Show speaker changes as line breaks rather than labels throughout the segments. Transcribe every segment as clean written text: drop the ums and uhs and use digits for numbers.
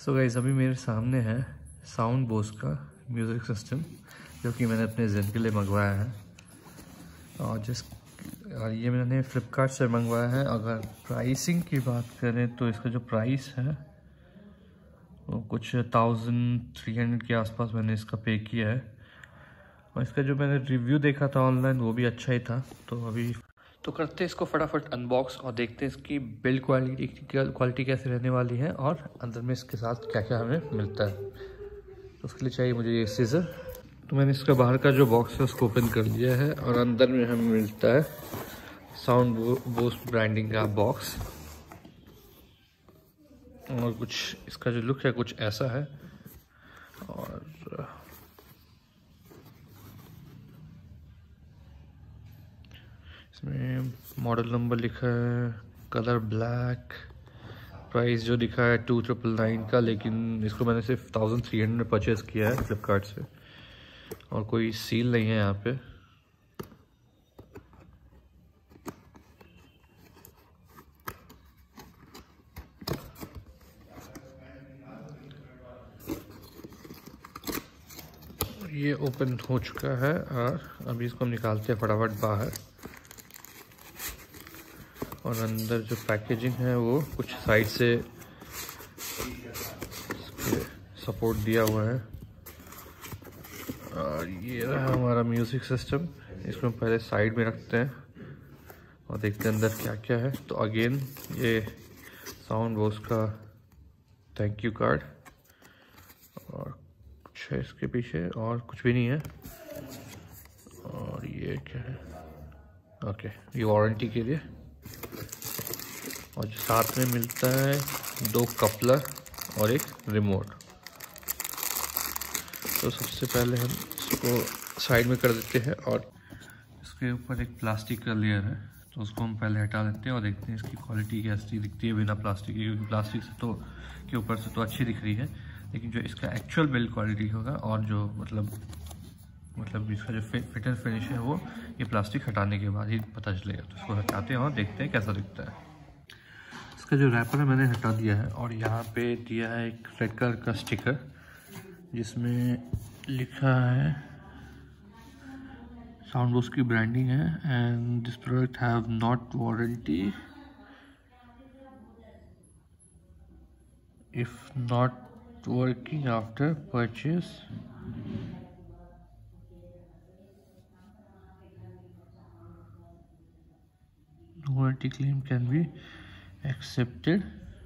So guys अभी मेरे सामने है साउंड बोस का म्यूज़िक सिस्टम जो कि मैंने अपने ज़िन के लिए मंगवाया है और ये मैंने फ़्लिपकार्ट से मंगवाया है। अगर प्राइसिंग की बात करें तो इसका जो प्राइस है वो कुछ 1300 के आसपास मैंने इसका पे किया है। और इसका जो मैंने रिव्यू देखा था ऑनलाइन वो भी अच्छा ही था। तो करते हैं इसको फटाफट अनबॉक्स और देखते हैं इसकी बिल्ड क्वालिटी कैसे रहने वाली है और अंदर में इसके साथ क्या क्या हमें मिलता है। तो उसके लिए चाहिए मुझे ये सीज़र। तो मैंने इसका बाहर का जो बॉक्स है उसको ओपन कर लिया है और अंदर में हमें मिलता है साउंड बोस ब्रांडिंग का बॉक्स। और कुछ इसका जो लुक है कुछ ऐसा है और इसमें मॉडल नंबर लिखा है, कलर ब्लैक, प्राइस जो लिखा है 2999 का, लेकिन इसको मैंने सिर्फ 1300 में परचेज़ किया है फ्लिपकार्ट से और कोई सील नहीं है यहाँ पे। ये ओपन हो चुका है और अभी इसको हम निकालते हैं फटाफट बाहर। और अंदर जो पैकेजिंग है वो कुछ साइड से सपोर्ट दिया हुआ है। और ये रहा हमारा म्यूज़िक सिस्टम। इसको हम पहले साइड में रखते हैं और देखते हैं अंदर क्या क्या है। तो अगेन ये साउंड बोस का थैंक यू कार्ड और कुछ है इसके पीछे और कुछ भी नहीं है। और ये क्या है, ओके ये वारंटी के लिए। और जो साथ में मिलता है 2 कपलर और एक रिमोट। तो सबसे पहले हम इसको साइड में कर देते हैं और इसके ऊपर एक प्लास्टिक का लेयर है तो उसको हम पहले हटा देते हैं और देखते हैं इसकी क्वालिटी कैसी दिखती है बिना प्लास्टिक की। क्योंकि प्लास्टिक से तो के ऊपर से तो अच्छी दिख रही है, लेकिन जो इसका एक्चुअल बिल्ड क्वालिटी होगा और जो मतलब इसका जो फिट एंड फिनिश है वो ये प्लास्टिक हटाने के बाद ही पता चलेगा। तो इसको हटाते हैं और देखते हैं कैसा दिखता है। इसका जो रैपर है मैंने हटा दिया है और यहाँ पे दिया है एक रेड कलर का स्टिकर जिसमें लिखा है साउंड बोस की ब्रांडिंग है and this product have not warranty if not working after purchase. Warranty claim can be accepted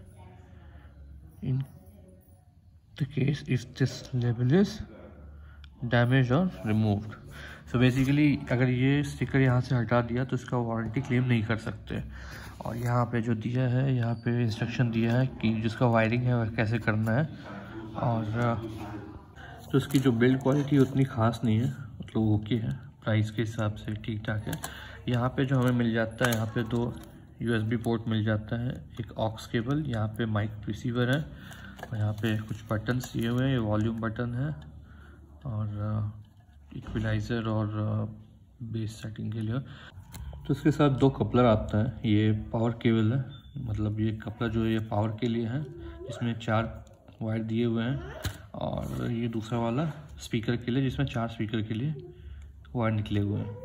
in the case if this label is damaged or removed। So basically अगर ये sticker यहाँ से हटा दिया तो इसका वारंटी क्लेम नहीं कर सकते। और यहाँ पे जो दिया है यहाँ पे इंस्ट्रक्शन दिया है कि जिसका वायरिंग है वह कैसे करना है। और तो इसकी जो बिल्ड क्वालिटी उतनी ख़ास नहीं है, मतलब ओके है, प्राइस के हिसाब से ठीक ठाक है। यहाँ पे जो हमें मिल जाता है, यहाँ पे 2 USB पोर्ट मिल जाता है, एक ऑक्स केबल, यहाँ पे माइक रिसीवर है और यहाँ पे कुछ बटन्स दिए हुए हैं। ये वॉल्यूम बटन है और इक्विलाइज़र और बेस सेटिंग के लिए। तो इसके साथ 2 कपलर आता है। ये पावर केबल है, मतलब ये कपलर जो है ये पावर के लिए है जिसमें 4 वायर दिए हुए हैं। और ये दूसरा वाला स्पीकर के लिए जिसमें 4 स्पीकर के लिए वायर निकले हुए हैं।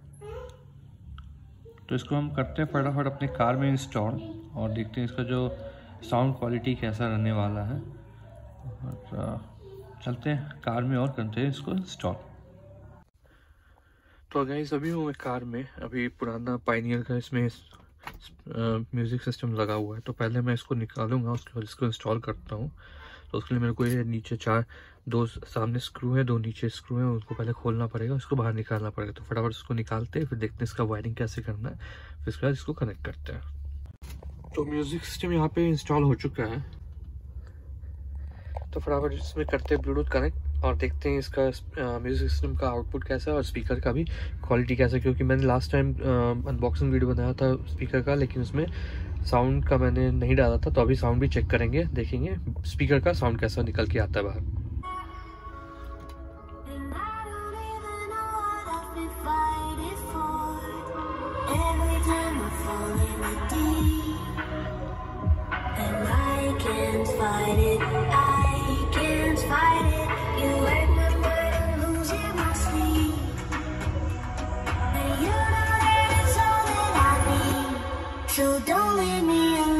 तो इसको हम करते हैं फटाफट अपने कार में इंस्टॉल और देखते हैं इसका जो साउंड क्वालिटी कैसा रहने वाला है। और चलते हैं कार में और करते हैं इसको इंस्टॉल। तो गाइस अभी हूँ मैं कार में। अभी पुराना पायनियर का इसमें म्यूज़िक सिस्टम लगा हुआ है। तो पहले मैं इसको निकालूंगा, उसके बाद इसको इंस्टॉल करता हूँ। तो उसके लिए मेरे को ये नीचे 2 सामने स्क्रू है, 2 नीचे स्क्रू है, उनको पहले खोलना पड़ेगा, उसको बाहर निकालना पड़ेगा। तो फटाफट इसको निकालते हैं, फिर देखते हैं इसका वायरिंग कैसे करना है, फिर इसके बाद इसको कनेक्ट करते हैं। तो म्यूज़िक सिस्टम यहाँ पे इंस्टॉल हो चुका है। तो फटाफट इसमें करते हैं ब्लूटूथ कनेक्ट और देखते हैं इसका म्यूज़िक सिस्टम का आउटपुट कैसा है और स्पीकर का भी क्वालिटी कैसा है। क्योंकि मैंने लास्ट टाइम अनबॉक्सिंग वीडियो बनाया था स्पीकर का, लेकिन उसमें साउंड का मैंने नहीं डाला था। तो अभी साउंड भी चेक करेंगे, देखेंगे स्पीकर का साउंड कैसा निकल के आता है बाहर। and I can't
fight it, I can't fight it. You hurt my mind, I'm losing my sleep. And you know that it's all that I need, so don't leave me alone.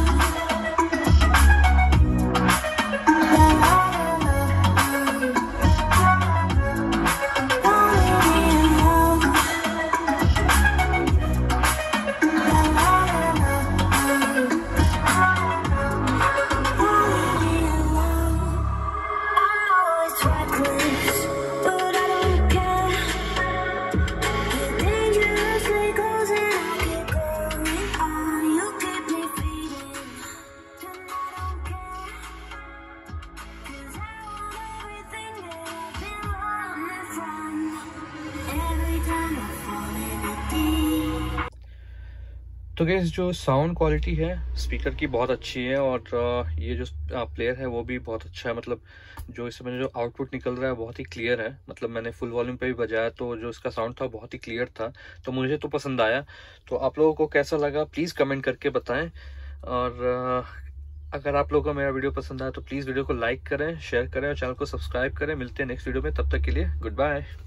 तो guys जो sound quality है speaker की बहुत अच्छी है, और ये जो प्लेयर है वो भी बहुत अच्छा है। मतलब जो इसमें जो आउटपुट निकल रहा है बहुत ही क्लियर है। मतलब मैंने फुल वॉल्यूम पे भी बजाया तो जो इसका साउंड था बहुत ही क्लियर था, तो मुझे तो पसंद आया। तो आप लोगों को कैसा लगा प्लीज़ कमेंट करके बताएं, और अगर आप लोगों को मेरा वीडियो पसंद आया तो प्लीज़ वीडियो को लाइक करें, शेयर करें और चैनल को सब्सक्राइब करें। मिलते हैं नेक्स्ट वीडियो में, तब तक के लिए गुड बाय।